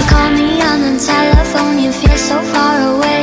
call me on the telephone, you feel so far away.